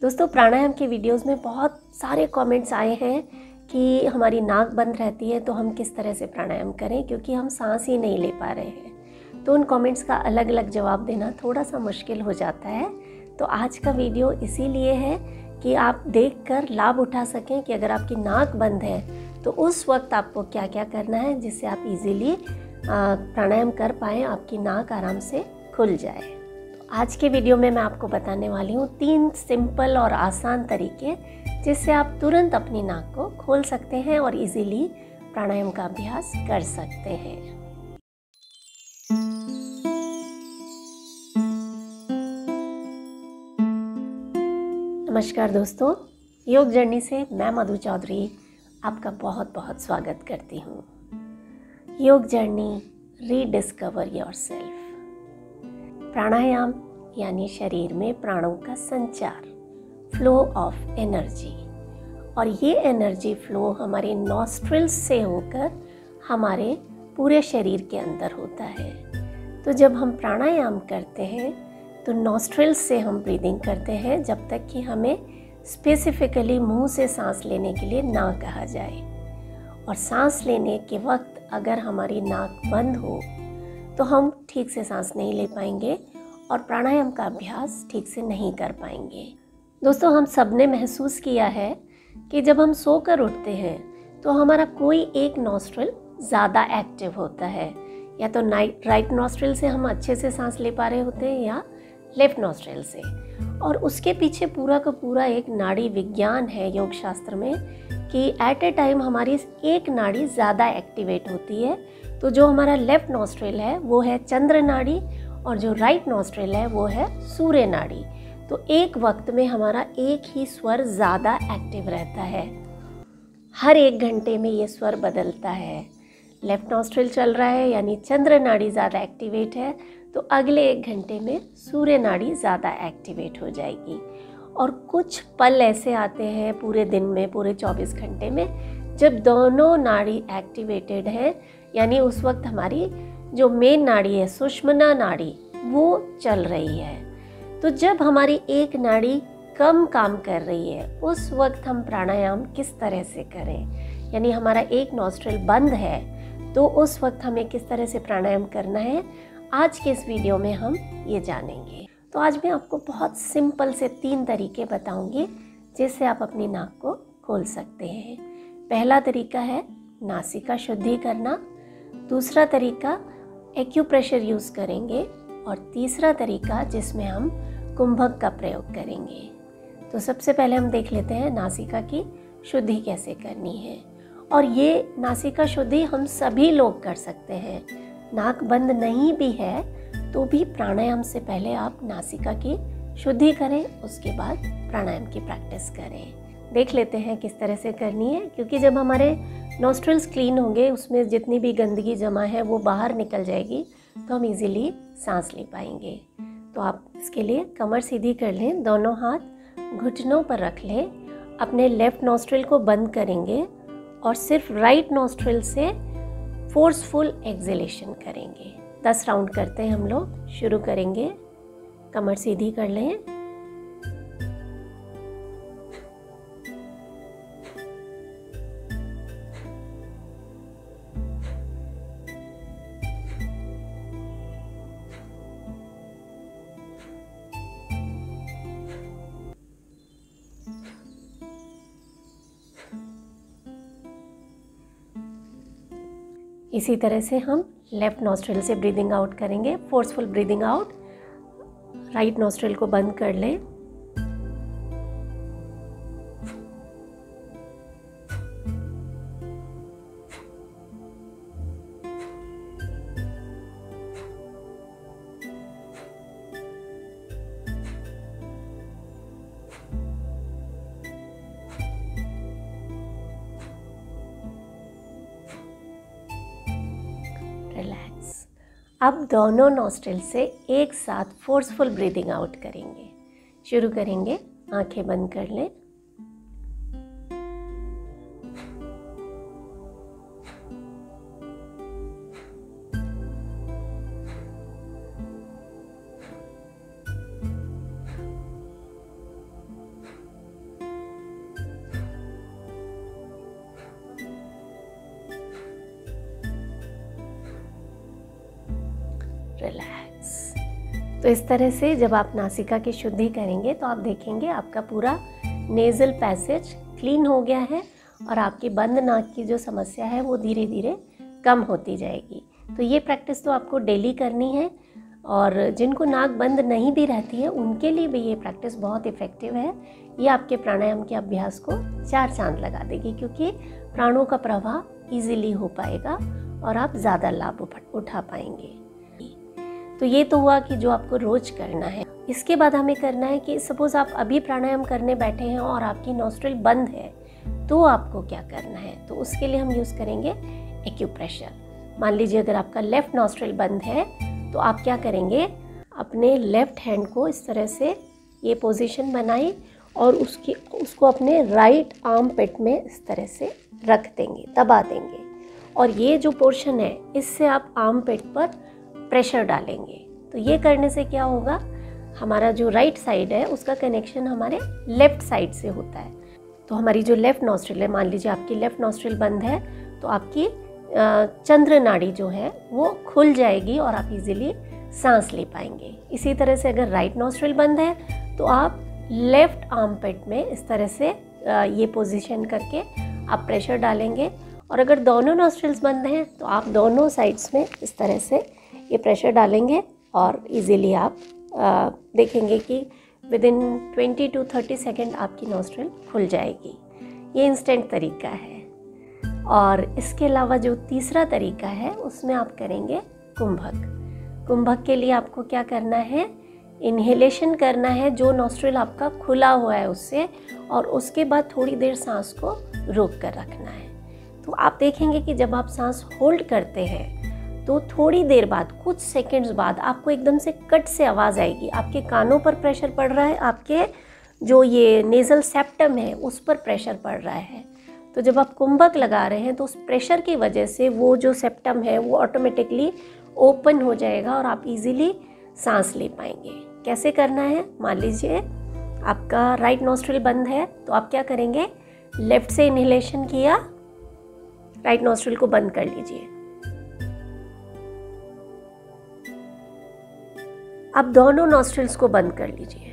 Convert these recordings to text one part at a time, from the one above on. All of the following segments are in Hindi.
दोस्तों, प्राणायाम की वीडियोस में बहुत सारे कमेंट्स आए हैं कि हमारी नाक बंद रहती है तो हम किस तरह से प्राणायाम करें, क्योंकि हम सांस ही नहीं ले पा रहे हैं। तो उन कमेंट्स का अलग अलग जवाब देना थोड़ा सा मुश्किल हो जाता है। तो आज का वीडियो इसीलिए है कि आप देखकर लाभ उठा सकें कि अगर आपकी नाक बंद है तो उस वक्त आपको क्या क्या करना है जिससे आप इजीली प्राणायाम कर पाएँ, आपकी नाक आराम से खुल जाए। आज के वीडियो में मैं आपको बताने वाली हूँ 3 सिंपल और आसान तरीके जिससे आप तुरंत अपनी नाक को खोल सकते हैं और इजीली प्राणायाम का अभ्यास कर सकते हैं। नमस्कार दोस्तों, योग जर्नी से मैं मधु चौधरी आपका बहुत बहुत स्वागत करती हूँ। योग जर्नी, रीडिस्कवर योरसेल्फ। प्राणायाम यानी शरीर में प्राणों का संचार, फ्लो ऑफ एनर्जी, और ये एनर्जी फ्लो हमारे नॉस्ट्रिल्स से होकर हमारे पूरे शरीर के अंदर होता है। तो जब हम प्राणायाम करते हैं तो नॉस्ट्रिल्स से हम ब्रीदिंग करते हैं जब तक कि हमें स्पेसिफिकली मुंह से सांस लेने के लिए ना कहा जाए। और सांस लेने के वक्त अगर हमारी नाक बंद हो तो हम ठीक से सांस नहीं ले पाएंगे और प्राणायाम का अभ्यास ठीक से नहीं कर पाएंगे। दोस्तों, हम सब ने महसूस किया है कि जब हम सोकर उठते हैं तो हमारा कोई एक नॉस्ट्रिल ज़्यादा एक्टिव होता है, या तो राइट नॉस्ट्रिल से हम अच्छे से सांस ले पा रहे होते हैं या लेफ्ट नॉस्ट्रिल से। और उसके पीछे पूरा का पूरा एक नाड़ी विज्ञान है योग शास्त्र में कि एट ए टाइम हमारी एक नाड़ी ज़्यादा एक्टिवेट होती है। तो जो हमारा लेफ्ट नॉस्ट्रिल है वो है चंद्र नाड़ी और जो राइट नॉस्ट्रिल है वो है सूर्य नाड़ी। तो एक वक्त में हमारा एक ही स्वर ज़्यादा एक्टिव रहता है। हर 1 घंटे में ये स्वर बदलता है। लेफ्ट नॉस्ट्रिल चल रहा है यानी चंद्र नाड़ी ज़्यादा एक्टिवेट है, तो अगले 1 घंटे में सूर्य नाड़ी ज़्यादा एक्टिवेट हो जाएगी। और कुछ पल ऐसे आते हैं पूरे दिन में, पूरे 24 घंटे में, जब दोनों नाड़ी एक्टिवेटेड है, यानी उस वक्त हमारी जो मेन नाड़ी है, सुषुम्ना नाड़ी, वो चल रही है। तो जब हमारी एक नाड़ी कम काम कर रही है उस वक्त हम प्राणायाम किस तरह से करें, यानी हमारा एक नॉस्ट्रिल बंद है तो उस वक्त हमें किस तरह से प्राणायाम करना है, आज के इस वीडियो में हम ये जानेंगे। तो आज मैं आपको बहुत सिंपल से 3 तरीके बताऊंगी जिससे आप अपनी नाक को खोल सकते हैं। पहला तरीका है नासिका शुद्धि करना, दूसरा तरीका एक्यूप्रेशर यूज़ करेंगे, और तीसरा तरीका जिसमें हम कुंभक का प्रयोग करेंगे। तो सबसे पहले हम देख लेते हैं नासिका की शुद्धि कैसे करनी है। और ये नासिका शुद्धि हम सभी लोग कर सकते हैं। नाक बंद नहीं भी है तो भी प्राणायाम से पहले आप नासिका की शुद्धि करें, उसके बाद प्राणायाम की प्रैक्टिस करें। देख लेते हैं किस तरह से करनी है, क्योंकि जब हमारे नॉस्ट्रिल्स क्लीन होंगे उसमें जितनी भी गंदगी जमा है वो बाहर निकल जाएगी, तो हम इजीली सांस ले पाएंगे। तो आप इसके लिए कमर सीधी कर लें, दोनों हाथ घुटनों पर रख लें, अपने लेफ्ट नॉस्ट्रिल को बंद करेंगे और सिर्फ राइट नॉस्ट्रिल से फोर्सफुल एक्सहेलेशन करेंगे। 10 राउंड करते हैं हम लोग। शुरू करेंगे। कमर सीधी कर लें, इसी तरह से हम लेफ्ट नॉस्ट्रिल से ब्रीदिंग आउट करेंगे, forceful breathing out. Right nostril को बंद कर लें, रिलैक्स। अब दोनों नॉस्ट्रिल से एक साथ फोर्सफुल ब्रीदिंग आउट करेंगे। शुरू करेंगे। आंखें बंद कर लें, रिलैक्स। तो इस तरह से जब आप नासिका की शुद्धि करेंगे तो आप देखेंगे आपका पूरा नेज़ल पैसेज क्लीन हो गया है और आपकी बंद नाक की जो समस्या है वो धीरे धीरे कम होती जाएगी। तो ये प्रैक्टिस तो आपको डेली करनी है और जिनको नाक बंद नहीं भी रहती है उनके लिए भी ये प्रैक्टिस बहुत इफ़ेक्टिव है। ये आपके प्राणायाम के अभ्यास को 4 चांद लगा देगी, क्योंकि प्राणों का प्रवाह इजीली हो पाएगा और आप ज़्यादा लाभ उठा पाएंगे। तो ये तो हुआ कि जो आपको रोज करना है। इसके बाद हमें करना है कि सपोज़ आप अभी प्राणायाम करने बैठे हैं और आपकी नॉस्ट्रिल बंद है, तो आपको क्या करना है। तो उसके लिए हम यूज़ करेंगे एक्यूप्रेशर। मान लीजिए अगर आपका लेफ़्ट नॉस्ट्रिल बंद है तो आप क्या करेंगे, अपने लेफ़्ट हैंड को इस तरह से ये पोजीशन बनाई और उसको अपने राइट आर्म पिट में इस तरह से रख देंगे, दबा देंगे। और ये जो पोर्शन है इससे आप आर्म पिट पर प्रेशर डालेंगे। तो ये करने से क्या होगा, हमारा जो राइट साइड है उसका कनेक्शन हमारे लेफ़्ट साइड से होता है। तो हमारी जो लेफ़्ट नॉस्ट्रिल है, मान लीजिए आपकी लेफ़्ट नॉस्ट्रिल बंद है तो आपकी चंद्र नाड़ी जो है वो खुल जाएगी और आप इजीली सांस ले पाएंगे। इसी तरह से अगर राइट नॉस्ट्रिल बंद है तो आप लेफ़्ट आर्म पिट में इस तरह से ये पोजीशन करके आप प्रेशर डालेंगे। और अगर दोनों नॉस्ट्रिल्स बंद हैं तो आप दोनों साइड्स में इस तरह से ये प्रेशर डालेंगे और इजीली आप देखेंगे कि विद इन 20 to 30 सेकेंड आपकी नॉस्ट्रिल खुल जाएगी। ये इंस्टेंट तरीका है। और इसके अलावा जो तीसरा तरीका है उसमें आप करेंगे कुंभक। कुंभक के लिए आपको क्या करना है, इन्हेलेशन करना है जो नॉस्ट्रिल आपका खुला हुआ है उससे, और उसके बाद थोड़ी देर सांस को रोक कर रखना है। तो आप देखेंगे कि जब आप सांस होल्ड करते हैं तो थोड़ी देर बाद, कुछ सेकंड्स बाद आपको एकदम से कट से आवाज़ आएगी। आपके कानों पर प्रेशर पड़ रहा है, आपके जो ये नेज़ल सेप्टम है उस पर प्रेशर पड़ रहा है। तो जब आप कुंभक लगा रहे हैं तो उस प्रेशर की वजह से वो जो सेप्टम है वो ऑटोमेटिकली ओपन हो जाएगा और आप इजीली सांस ले पाएंगे। कैसे करना है, मान लीजिए आपका राइट नॉस्ट्रिल बंद है तो आप क्या करेंगे, लेफ्ट से इनहेलेशन किया, राइट नॉस्ट्रिल को बंद कर लीजिए। अब दोनों नॉस्ट्रिल्स को बंद कर लीजिए।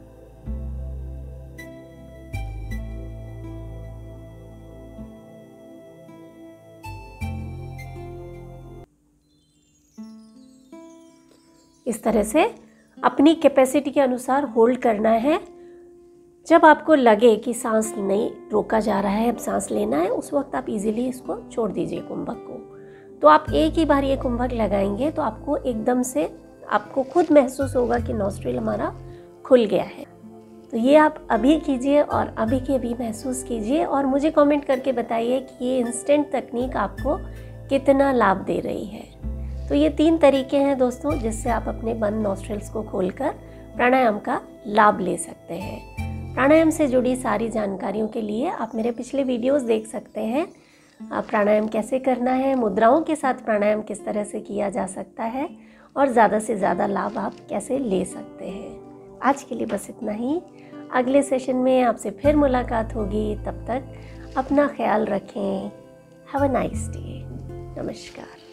इस तरह से अपनी कैपेसिटी के अनुसार होल्ड करना है। जब आपको लगे कि सांस नहीं रोका जा रहा है, अब सांस लेना है, उस वक्त आप इजीली इसको छोड़ दीजिए कुंभक को। तो आप एक ही बार ये कुंभक लगाएंगे तो आपको एकदम से आपको खुद महसूस होगा कि नॉस्ट्रिल हमारा खुल गया है। तो ये आप अभी कीजिए और अभी के अभी महसूस कीजिए और मुझे कमेंट करके बताइए कि ये इंस्टेंट तकनीक आपको कितना लाभ दे रही है। तो ये 3 तरीके हैं दोस्तों जिससे आप अपने बंद नॉस्ट्रिल्स को खोलकर प्राणायाम का लाभ ले सकते हैं। प्राणायाम से जुड़ी सारी जानकारियों के लिए आप मेरे पिछले वीडियोस देख सकते हैं। प्राणायाम कैसे करना है, मुद्राओं के साथ प्राणायाम किस तरह से किया जा सकता है और ज़्यादा से ज़्यादा लाभ आप कैसे ले सकते हैं। आज के लिए बस इतना ही। अगले सेशन में आपसे फिर मुलाकात होगी। तब तक अपना ख्याल रखें। Have a nice day. नमस्कार।